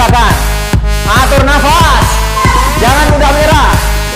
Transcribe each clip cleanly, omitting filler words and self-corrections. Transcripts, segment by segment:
dipaksakan. Atur nafas. Jangan mudah menyerah.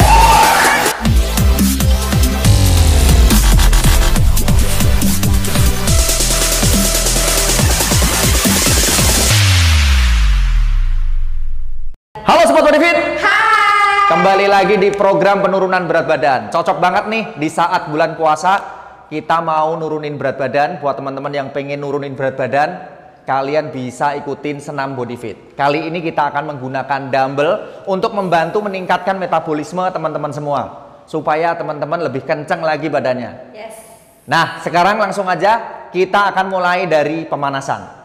Halo Sobat Body Fit. Hai. Kembali lagi di program penurunan berat badan. Cocok banget nih di saat bulan puasa. Kita mau nurunin berat badan. Buat teman-teman yang pengen nurunin berat badan, kalian bisa ikutin senam Body Fit. Kali ini kita akan menggunakan dumbbell untuk membantu meningkatkan metabolisme teman-teman semua, supaya teman-teman lebih kenceng lagi badannya. Yes. Nah, sekarang langsung aja kita akan mulai dari pemanasan.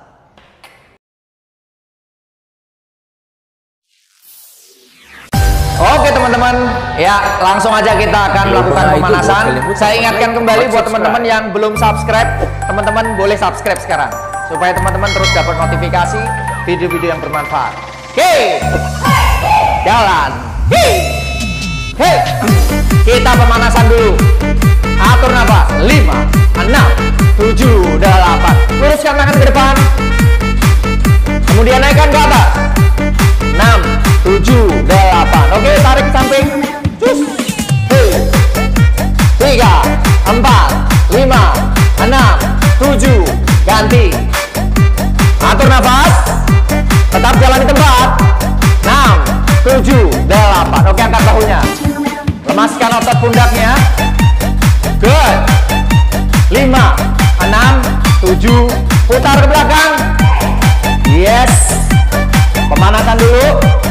Oke teman-teman, ya langsung aja kita akan melakukan pemanasan. Saya ingatkan kembali buat teman-teman yang belum subscribe, teman-teman boleh subscribe sekarang, supaya teman-teman terus dapat notifikasi video-video yang bermanfaat. Oke, jalan. Hei, kita pemanasan dulu. Atur nafas. 5, 6, 7, 8. Luruskan tangan ke depan. Kemudian naikkan ke atas. 6, 7, 8. Oke, tarik ke samping. Cus. 3, 4, 5, 6, 7. Ganti. Atur nafas. Tetap jalan di tempat. 6, 7, 8. Oke, angkat bahunya. Lemaskan otot pundaknya. Good. 5, 6, 7. Putar ke belakang. Yes. Pemanasan dulu.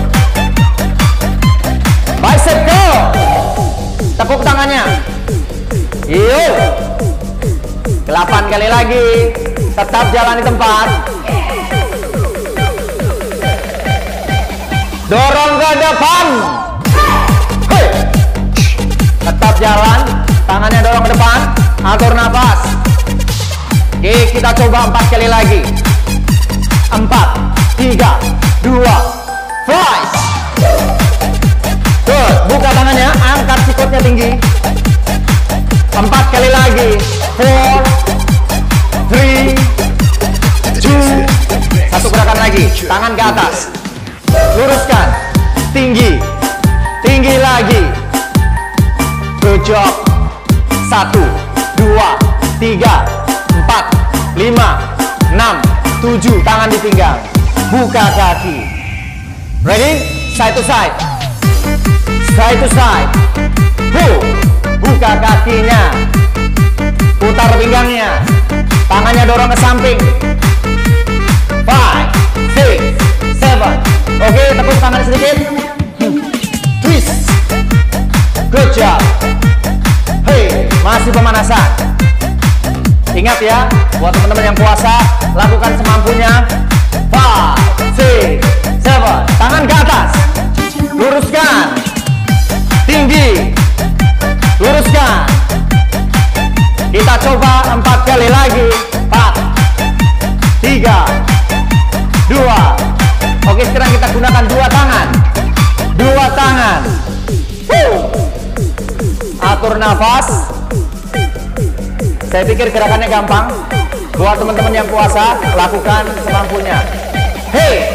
Bicep curl. Tepuk tangannya. Yuk. 8 kali lagi. Tetap jalan di tempat. Dorong ke depan. Hey. Tetap jalan. Tangannya dorong ke depan. Atur nafas. Oke, kita coba 4 kali lagi. 4, 3, 2, fly. Good. Buka tangannya, angkat sikutnya tinggi. 4 kali lagi. 4, 3, 2. Satu gerakan lagi. Tangan ke atas. Luruskan. Tinggi. Tinggi lagi. Good job. 1, 2, 3, 4, 5, 6, 7. Tangan di pinggang. Buka kaki. Ready? Side to side. Side to side. Buka kakinya. Putar pinggangnya. Tangannya dorong ke samping. 5, 6, 7. Oke, tepuk tangan sedikit. Twist. Good job. Hey, masih pemanasan. Ingat ya, buat teman-teman yang puasa, lakukan semampunya. 5, 6, 7. Tangan ke atas. Luruskan. Tinggi. Luruskan. Kita coba 4 kali lagi. 4, 3, 2. Oke, sekarang kita gunakan 2 tangan. 2 tangan. Atur nafas. Saya pikir gerakannya gampang. Buat teman-teman yang puasa, lakukan semampunya. Hey.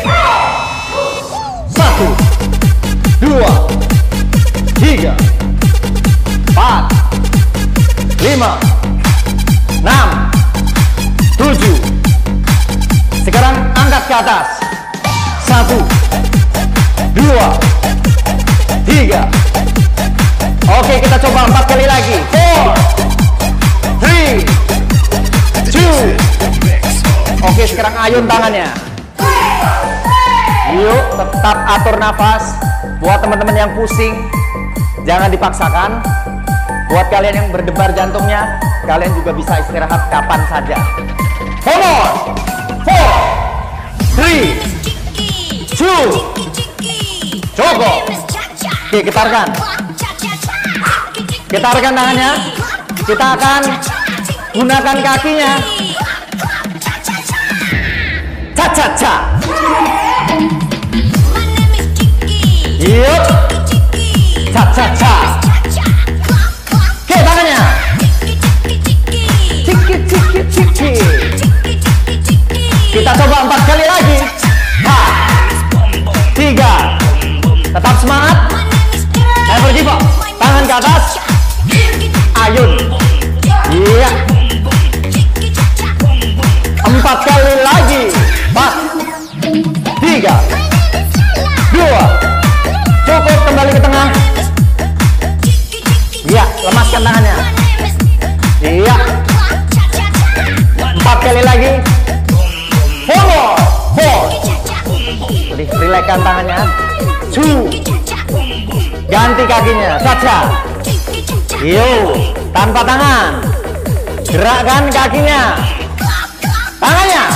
1, 2, 3, 4, 5, 6, 7. Sekarang angkat ke atas. 1, 2, 3. Oke, kita coba 4 kali lagi. 4, 3, 2. Oke, sekarang ayun tangannya. Yuk, tetap atur nafas. Buat teman-teman yang pusing, jangan dipaksakan. Buat kalian yang berdebar jantungnya, kalian juga bisa istirahat kapan saja. Come on. 4, 3, 2. Cukup. Oke, getarkan. Getarkan tangannya. Kita akan gunakan kakinya. Cha-cha-cha. Yuk. Cha-cha-cha. Oke, tangannya. Ciki-ciki-ciki. Kita coba 4 kali lagi. 5, sekali lagi. Four. Jadi relaxkan tangannya. Two. Ganti kakinya. Caca. Yo, tanpa tangan. Gerakkan kakinya. Tangannya.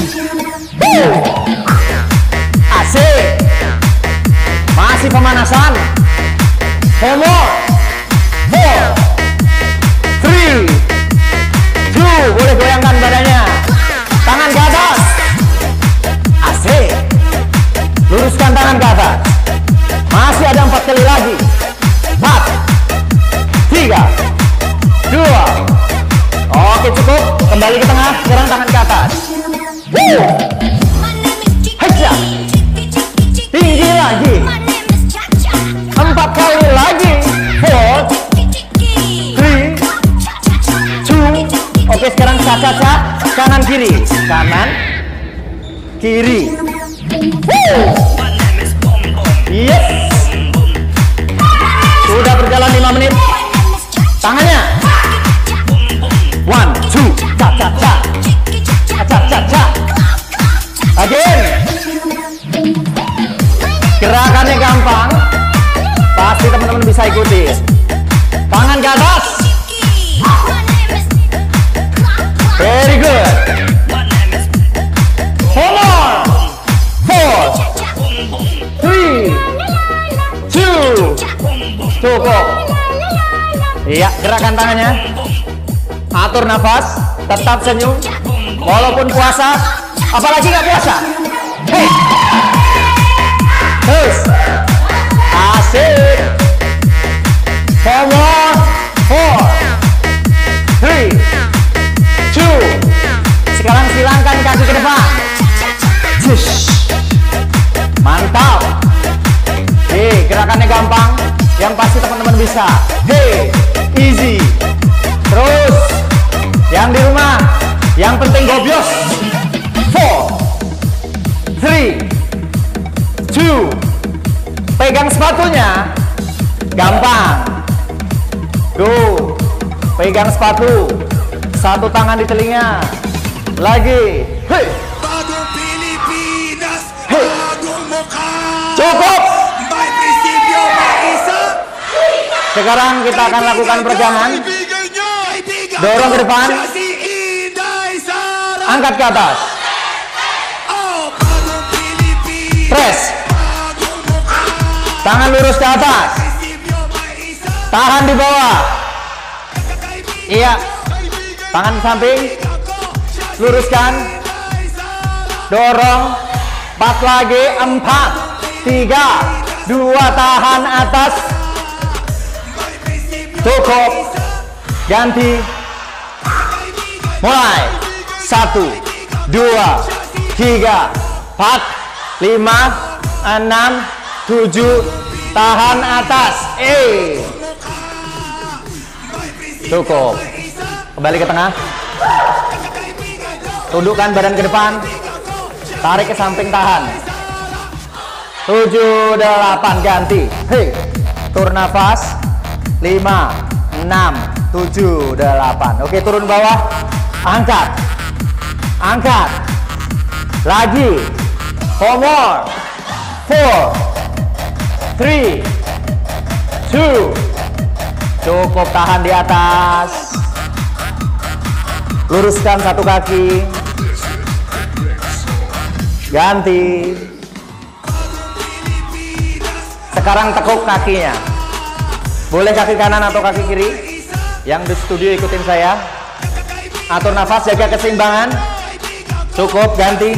Asik. Masih pemanasan. Four more. 4, 3, 2. Boleh goyangkan badannya. Tangan ke atas. Asik. Luruskan tangan ke atas. Masih ada 4 kali lagi. 4, 3, 2. Oke, cukup. Kembali ke tengah. Sekarang tangan ke atas. Haja. Tinggi lagi. 4 kali lagi. 4, 3, 2. Oke, sekarang caca-caca. Kanan kiri. Kanan kiri. Yes. Sudah berjalan 5 menit. Tangannya. 1, 2. Caca-caca. Caca-caca. Again. Gerakannya gampang. Pasti teman-teman bisa ikuti. Tangan ke atas. Very good. 4 more. 4, 3, 2. Cukup. Iya, gerakan tangannya. Atur nafas. Tetap senyum. Walaupun puasa. Apalagi nggak puasa. Hey. Terus. Asik. 4 more. 4, 3, 2. Sekarang silangkan kaki ke depan. Mantap. Hei, gerakannya gampang. Yang pasti teman-teman bisa. Hei, easy. Terus. Yang di rumah, yang penting gobios. 4, 3, 2. Pegang sepatunya. Gampang. Go. Pegang sepatu. Satu tangan di telinga. Lagi. Hei. Hei. Cukup. Sekarang kita akan lakukan peregangan. Dorong ke depan. Angkat ke atas. Press. Tangan lurus ke atas. Tahan di bawah. Iya. Tangan di samping. Luruskan. Dorong. 4 lagi. 4, 3, 2. Tahan atas. Cukup. Ganti. Mulai. 1, 2, 3, 4, 5, 6, 7. Tahan atas. Cukup. Kembali ke tengah. Tundukkan badan ke depan. Tarik ke samping, tahan. 7, 8. Ganti. Hei. Tur nafas. 5, 6, 7, 8. Oke, turun bawah. Angkat. Angkat. Lagi. 4 more. 4, 3, 2. Cukup, tahan di atas. Luruskan satu kaki. Ganti. Sekarang tekuk kakinya. Boleh kaki kanan atau kaki kiri. Yang di studio ikutin saya. Atur nafas, jaga keseimbangan. Cukup, ganti.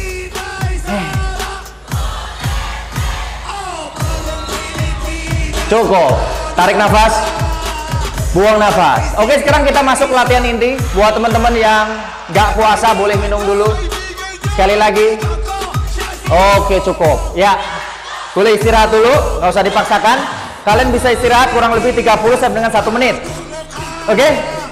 Cukup. Tarik nafas. Buang nafas. Oke, sekarang kita masuk latihan inti. Buat teman-teman yang nggak puasa boleh minum dulu. Sekali lagi. Oke, cukup. Ya. Boleh istirahat dulu, nggak usah dipaksakan. Kalian bisa istirahat kurang lebih 30 sampai dengan 1 menit. Oke?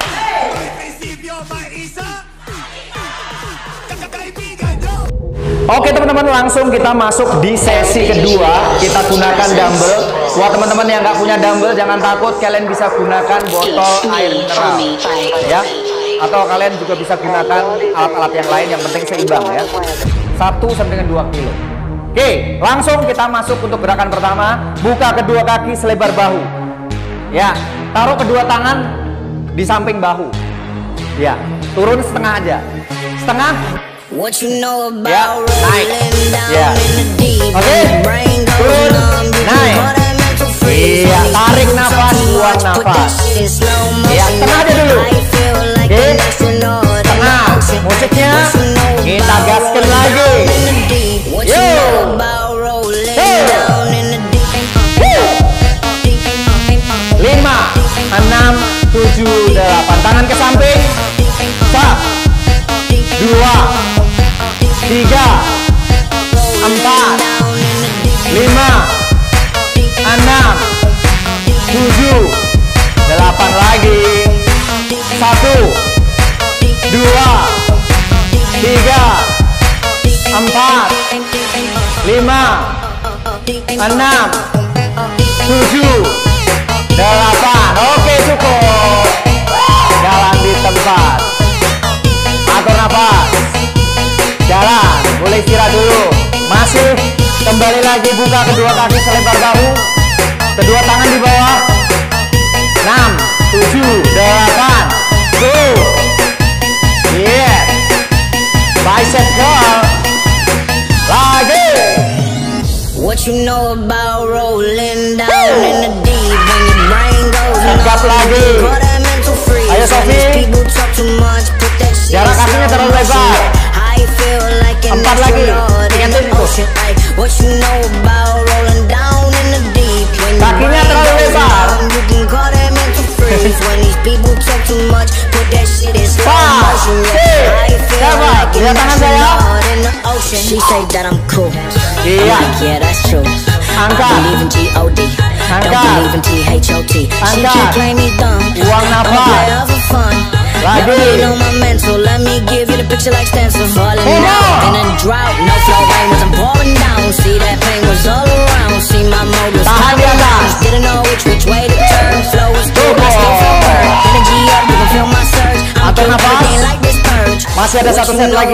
Oke teman-teman, langsung kita masuk di sesi kedua. Kita gunakan dumbbell. Buat teman-teman yang nggak punya dumbbell, jangan takut, kalian bisa gunakan botol air mineral. Ya, atau kalian juga bisa gunakan alat-alat yang lain, yang penting seimbang ya. 1 sampai dengan 2 kilo. Oke, langsung kita masuk untuk gerakan pertama. Buka kedua kaki selebar bahu. Ya, taruh kedua tangan di samping bahu. Ya, turun setengah aja. Setengah. Ya, naik. Ya. Oke, turun, naik. Iya, tarik nafas, buang nafas. Ya, setengah aja dulu. Oke, setengah. Musiknya kita gaskan lagi. Yo. Hey. 5, 6, 7, 8. Tangan ke samping. 1, 2, 3, 4, 5, 6, 7, 8 lagi. 1, 2, 3, 4, 5, 6, 7, 8. Oke, cukup. Jalan di tempat. Atur nafas. Jalan. Boleh istirahat dulu. Masih. Kembali lagi, buka kedua kaki selebar bahu. Kedua tangan di bawah. 6, 7, 8. Tuh. Yeah. Bicep curl. Lagi. What you know about rolling down in the deep when your brain goes Angkat lagi. Ayo Sofi. Jarak kakinya terlalu lebar. 4 lagi. Ingatin itu. Kakinya terlalu lebar. 5, 6, 7. Lihat tangan saya. Iya. Angkat. Angkat. Angkat. Buang nafas. Lagi. Tahan di atas. Atur nafas. Masih ada 1 set lagi.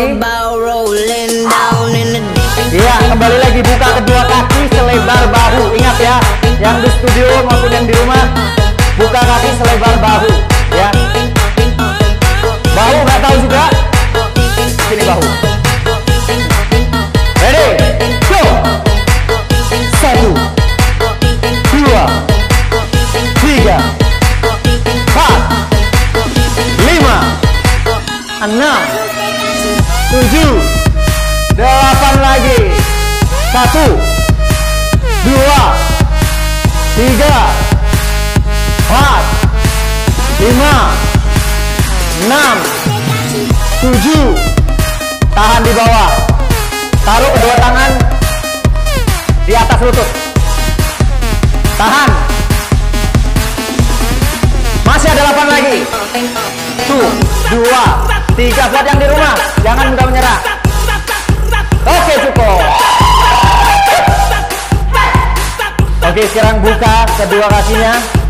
Iya, kembali lagi, buka kedua kaki selebar bahu. Ingat ya, yang di studio maupun yang di rumah, buka kaki selebar bahu. Ya. Bahu nggak tahu juga. Sini bahu. Ready? Go. 1, 2, 3, 4, 5, 6, 7, 8 lagi. 1, 2, 3, 4, 5, 6, 7. Tahan di bawah. Taruh kedua tangan di atas lutut. Tahan. Masih ada 8 lagi. 1, 2, 3. Buat yang di rumah, jangan mudah menyerah. Oke, cukup. Oke, sekarang buka kedua kakinya.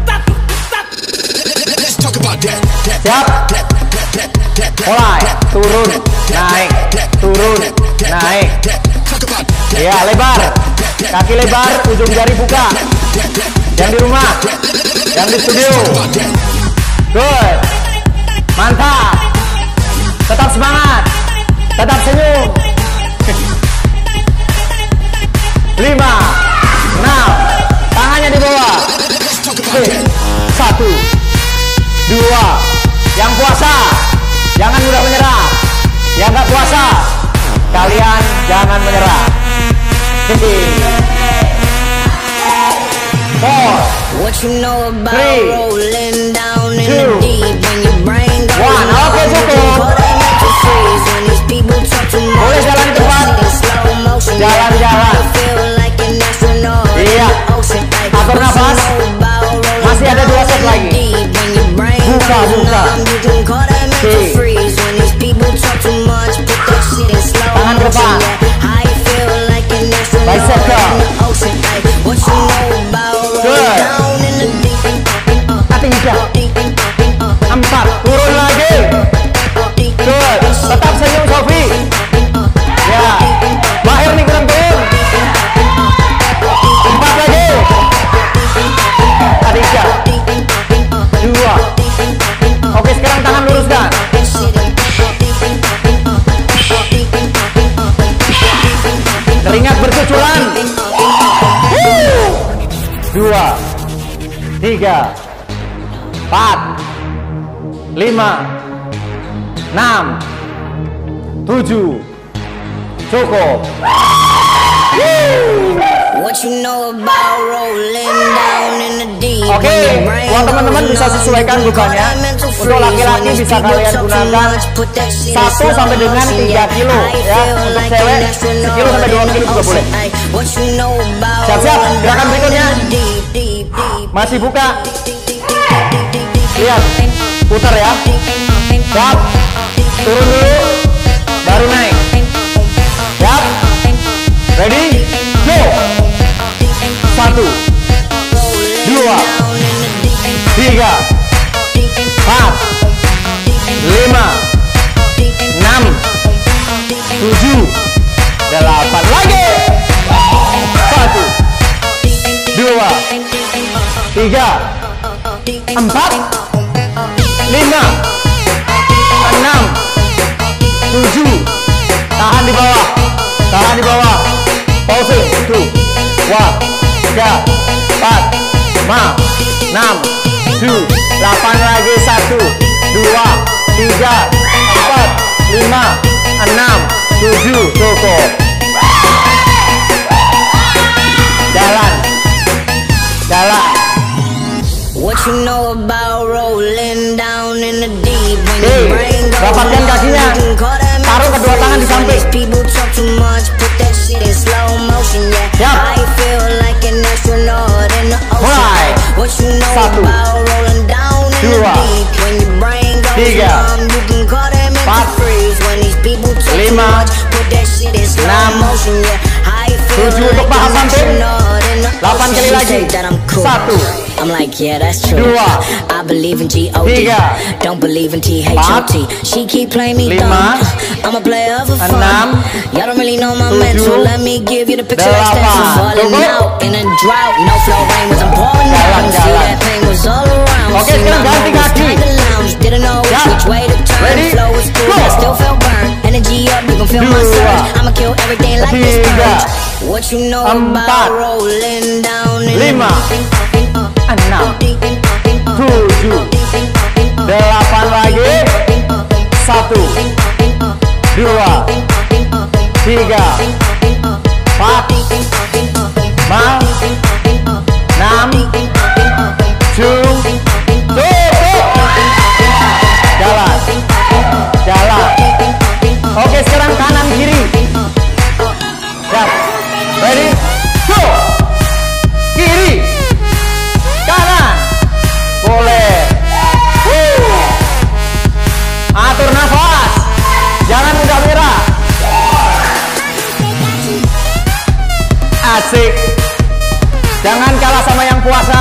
Siap. Mulai. Turun, naik, turun, naik. Ya, lebar. Kaki lebar, ujung jari buka. Yang di rumah, yang di studio. Good. Mantap. Tetap semangat. Tetap senyum. 5, 6. Tangannya di bawah. 1, 2. Yang puasa, jangan mudah menyerah. Yang nggak puasa, kalian jangan menyerah. 4, 3, 2, 1. Oke, cukup. Boleh jalan cepat. Jalan-jalan. Iya. Atur nafas. Masih ada 2 set lagi. Buka, buka. Oke. Tangan ke depan. Bicep curl. Good. Kaki hijau. 4. Turun lagi. 3, 4, 5, 6, 7. Cukup. What you know about rolling down in the deep. Oke, buat teman-teman bisa sesuaikan bebannya. Untuk laki-laki bisa kalian gunakan 1 sampai dengan 3 kilo ya. Untuk cewek 1 kilo sampai 2 kilo juga boleh. Siap-siap, gerakan berikutnya. Masih buka. Lihat, putar ya. Siap. Turun dulu, baru naik. Siap. Ready? Go. 1, 2, 3, 4, 5, 6, 7, 8. Lagi. 1, 2, 3, 4, 5, 6, 7. Tahan di bawah. Tahan di bawah. Pause. 2, 3, 4, 5, 6, 7, 8 lagi. 1, 2, 3, 4, 5, 6, 7. Cukup. Jalan. Jalan. What you know about rolling down in the deep. Rapatkan kakinya. Taruh kedua tangan di samping. Siap. Mulai. 1, 2, 3, 4, 5, 6, 7 untuk paha samping. 8 kali lagi. 1, I'm like, yeah, that's true. 2, I believe in G-O-D. 3, Don't believe in T-H-O-T. She keep playing me 5, dumb. I'm a player for fun. 6, Y'all don't really know my 7, mental. Let me give you the picture. 8. Extension falling Cukup. out in a drought. No flow rain was pouring down. See Jalan. that pain was all around. Oke, See sekarang my ganti mom was kaki. trying to lounge. Didn't know Siap. which way to turn. Ready? Flow was cool, Go. but I still felt burned. Energy up, you gon' feel my 2, surge. I'ma kill everything like this 3, purge. What you know 4, about rolling down in 5, 6, 7, 8 lagi. 1, 2, 3, 4, 5, 6, 7. Jalan. Jalan. Oke, sekarang kanan kiri. Siap. Ready? Go. Kiri. Kanan. Boleh. Atur nafas. Jangan mudah menyerah. Asik. Jangan kalah sama yang puasa.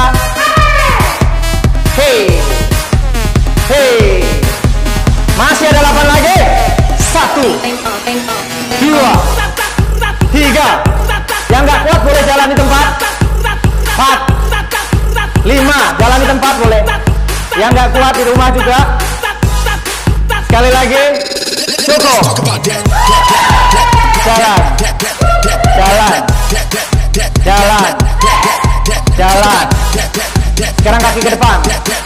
Hey. Hey. Masih ada 8 lagi. 1, 2, 3. Yang nggak kuat boleh jalan di tempat. 4, 5. Jalan di tempat boleh. Yang nggak kuat di rumah juga. Sekali lagi. Cukup. Jalan. Jalan. Jalan. Jalan. Sekarang kaki ke depan.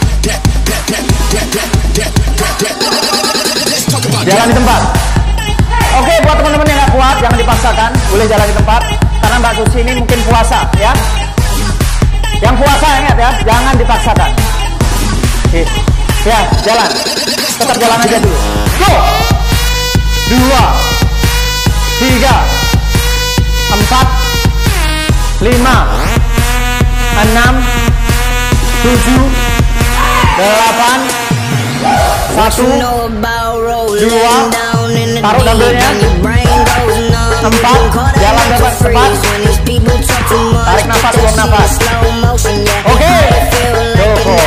Jalan di tempat. Oke, buat teman-teman yang nggak kuat jangan dipaksakan, boleh jalan di tempat. Karena Mbak Susi ini mungkin puasa ya. Yang puasa ingat ya, jangan dipaksakan. Oke. Ya, jalan. Tetap jalan aja dulu. Go. 2, 3, 4, 5, 6, 7, 8. 1, 2, taruh dumbbellnya. 4, jalan dapat cepat. Tarik nafas, buang nafas. Oke. Cukup.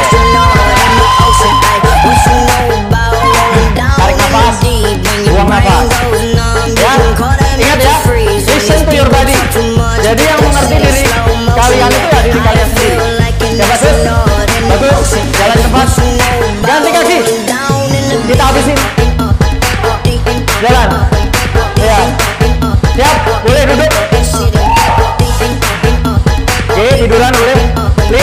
Tarik nafas, buang nafas. Ya, ingat ya, listen to your body. Jadi yang mengerti diri kalian itu ya diri kalian sendiri. Ya bagus, bagus. Jalan cepat. Ganti kaki. Kita habisin. Jalan. Ya. Siap. Boleh duduk. Oke, tiduran boleh.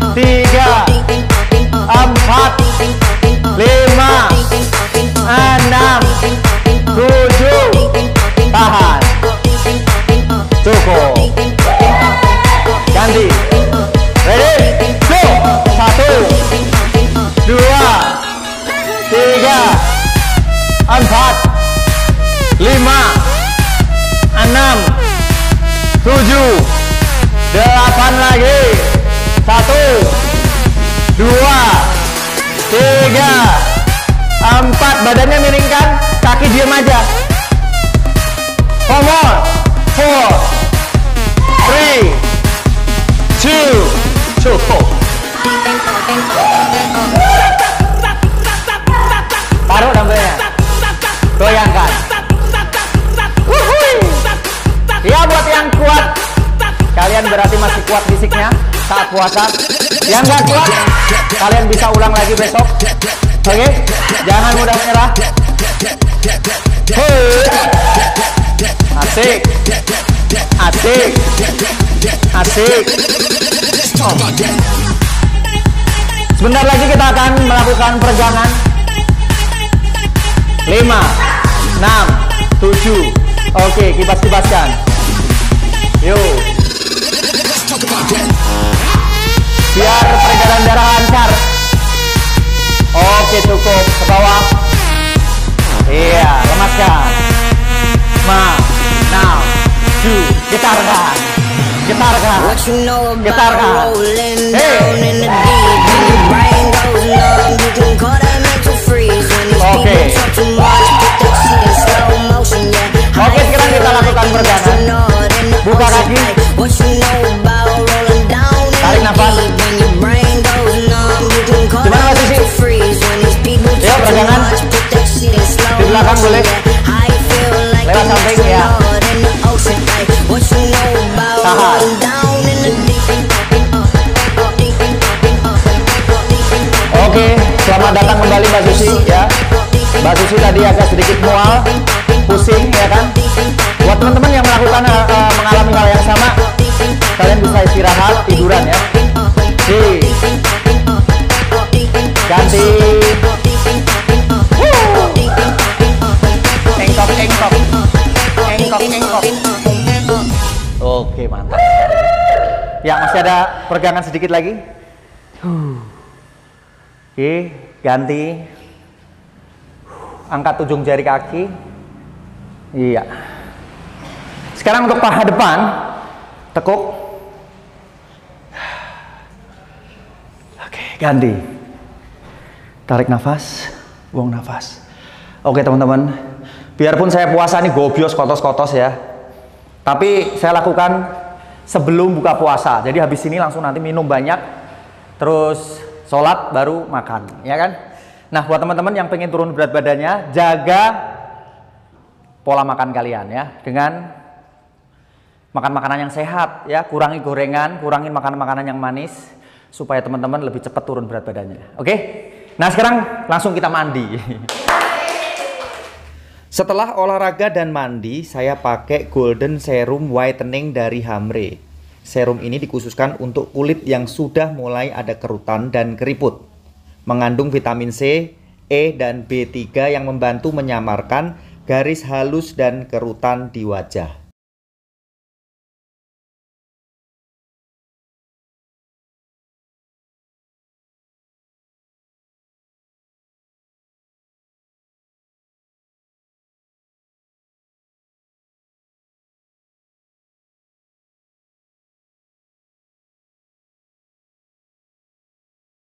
3, 4, 5, 6, 7. Tahan. Cukup. Ganti. Ready? Go. 1, 2, 3, 4, 5, 6, 7, 8 lagi. 1, 2, 3, 4. Badannya miringkan, kaki diam aja. 4, 3, 2. Cukup. Taruh dumbbellnya, goyangkan. Ya, buat yang kuat, kalian berarti masih kuat fisiknya saat puasa. Yang nggak kuat, kalian bisa ulang lagi besok. Oke, jangan mudah menyerah. Asik, asik, asik. Sebentar lagi kita akan melakukan peregangan. 5, 6, 7. Oke, kibas-kibaskan. Yuk. Biar peredaran darah lancar. Oke, cukup. Ke bawah. Iya, lemaskan. 5, 6, 7. Getarkan. Getarkan. Getarkan. Oke. Oke, sekarang kita lakukan peregangan. Buka kaki. Tarik nafas. Gimana Mas Sisi? Yuk, peregangan. Di belakang boleh. Lewat samping ya. Tahan. Nafas. Oke, selamat datang kembali Mbak Susi ya. Mbak Susi tadi agak sedikit mual, pusing ya kan. Buat teman-teman yang melakukan mengalami hal yang sama, kalian bisa istirahat, tiduran ya. Ganti. Engkok. Oke, mantap. Ya, masih ada peregangan sedikit lagi. Oke, ganti. Angkat ujung jari kaki. Iya. Sekarang untuk paha depan, tekuk. Oke, ganti. Tarik nafas, buang nafas. Oke teman-teman, biarpun saya puasa nih gobios kotos-kotos ya, tapi saya lakukan sebelum buka puasa. Jadi habis ini langsung nanti minum banyak, terus sholat baru makan, ya kan? Nah, buat teman-teman yang pengen turun berat badannya, jaga pola makan kalian ya, dengan makan makanan yang sehat ya, kurangi gorengan, kurangi makanan-makanan yang manis supaya teman-teman lebih cepat turun berat badannya. Oke? Nah, sekarang langsung kita mandi. Setelah olahraga dan mandi, saya pakai Golden Serum Whitening dari Hamre. Serum ini dikhususkan untuk kulit yang sudah mulai ada kerutan dan keriput. Mengandung vitamin C, E, dan B3 yang membantu menyamarkan garis halus dan kerutan di wajah.